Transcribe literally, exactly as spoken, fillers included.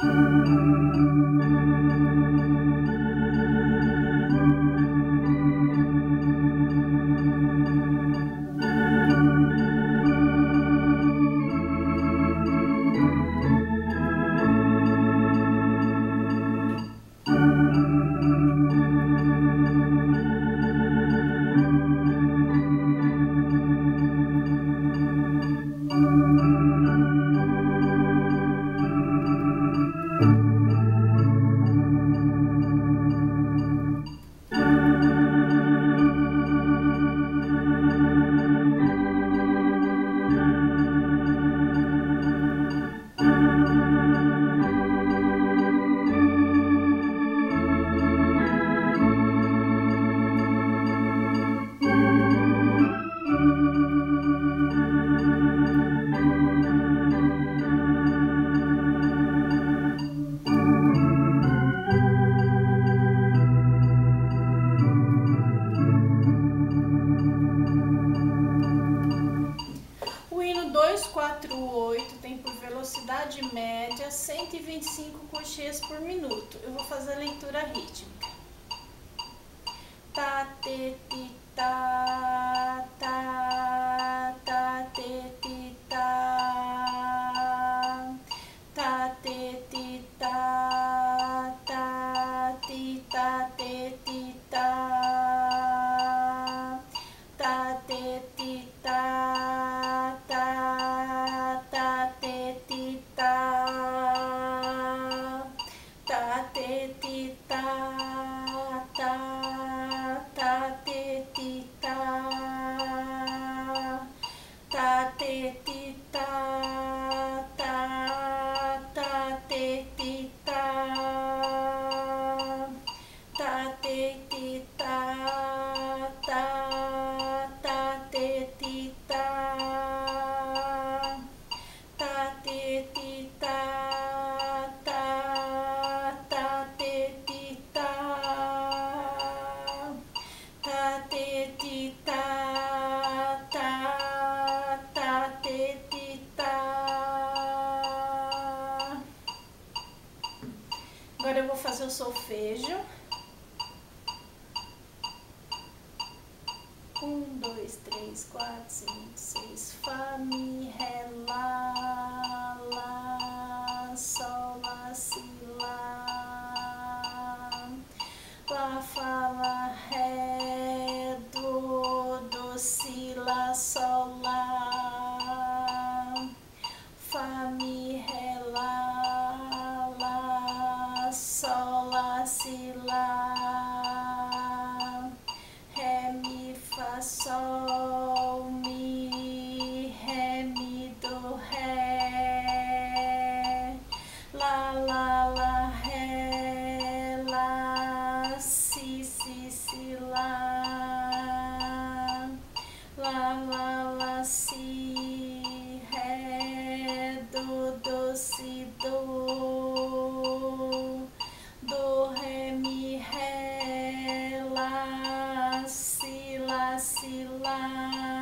dois quatro oito tem por velocidade média cento e vinte e cinco cocheas por minuto. Eu vou fazer a leitura rítmica. Tá, te, ti, tá, tá, tá, te, ti, tá, tá, te, ti, tá, tá, ti, tá, te, ti, tá, tá, te, ti, tá, tá, tá, te, ti, tá, tá, te, ti, tá, tá, tá, te, ti, tá, tá, te, ti, tá, tá, tá, te, ti, tá, tá, te, ti, tá, tá, tá, te, ti, tá, tá, te, ti, tá, tá, tá, te, ti, tá, tá, te, ti, tá, tá, tá, te, ti, tá. Agora eu vou fazer o solfejo. Um, dois, três, quatro, cinco, seis. Fá, mi, ré, lá, lá, sol, lá, si, lá. Lá, fá, lá, ré, do, do, si, lá, sol, lá. Fá, mi, ré, lá, lá, sol, lá, si, lá. Ré, mi, fá, sol, mi, ré, mi, do, ré. Lá, lá, lá, ré, lá, si, si, si, lá. Lá, lá, lá, si, ré, do, do, si, do. Do, ré, mi, ré, lá, si, lá, si, lá.